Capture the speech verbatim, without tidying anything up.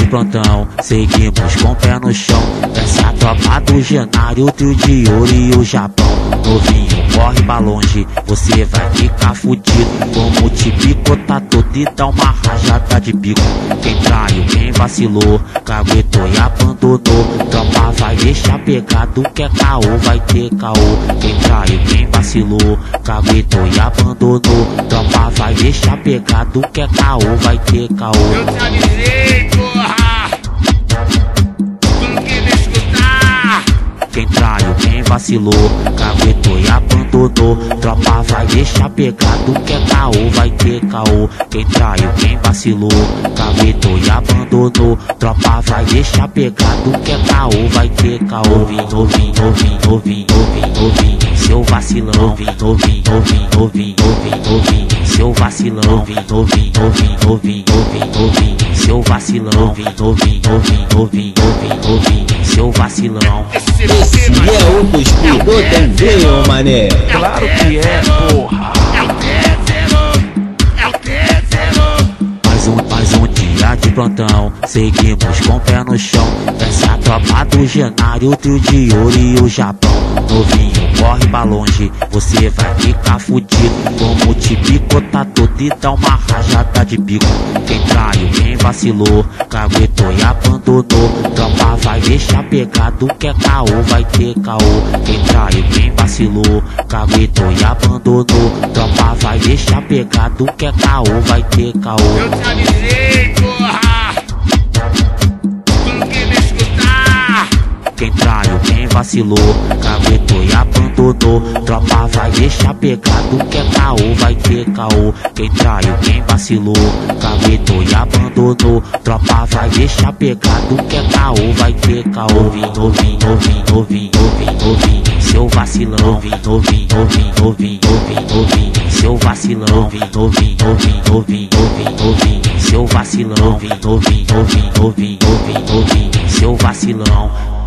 plantão, seguimos com o pé no chão. Essa é a tropa do Genário, o trio de ouro e o Japão. Novinho, corre pra longe, você vai ficar fudido. Como te picotar todo e dá uma rajada de bico. Quem traiu, quem vacilou, caguetou e abandonou. Tropa vai deixar pegado, quer caô, vai ter caô. Quem traiu, quem vacilou, caguetou e abandonou. Tropa vai deixar pegado, quer caô, vai ter caô. Eu te avisei, porra! Tu não quis me escutar! Quem traiu, quem vacilou, caguetou e abandonou. Tropa vai deixar pegado, quer caô, vai ter caô. Quem traiu, quem vacilou, caguetou e abandonou. Tropa vai deixar pegado, quer caô, vai ter caô. Novinho, novinho, novinho, novinho, novinho, novinho, seu vacilão. Novinho, novinho, novinho, novinho, novinho, novinho, seu vacilão. Novinho, novinho, novinho, novinho, novinho, novinho, seu vacilão. Novinho, novinho, novinho, novinho, novinho, novinho, seu vacilão. Esse é o cuspidor também, mané. Claro que é, porra! É o terceiro! É o terceiro! Mais um, mais um dia de plantão, seguimos com o pé no chão. Essa é a tropa do Genário, o trio de ouro e o Japão. Novinho, corre pra longe, você vai ficar fudido. Como te picotar todo e dá uma rajada de bico. Quem traiu, quem vacilou, caguetou e abandonou. Tropa vai deixar pegado, quer caô, vai ter caô. Quem traiu, quem vacilou, caguetou e abandonou. Tropa vai deixar pegado, quer caô, vai ter caô. Eu te avisei, porra! Tu não quis me escutar! Quem traiu, quem vacilou, caguetou e abandonou. Tropa vai deixar pegado, quer caô, vai ter caô. Quem traiu, quem vacilou, caguetou e abandonou. Tropa vai deixar pegado, quer caô, vai ter caô. Novinho, novinho, novinho, novinho, novinho, novinho, seu vacilão. Novinho, novinho, novinho, novinho, novinho, novinho, seu vacilão. Novinho, novinho, novinho, novinho, novinho, novinho, seu vacilão. Novinho, novinho, novinho, novinho, novinho, novinho, seu vacilão.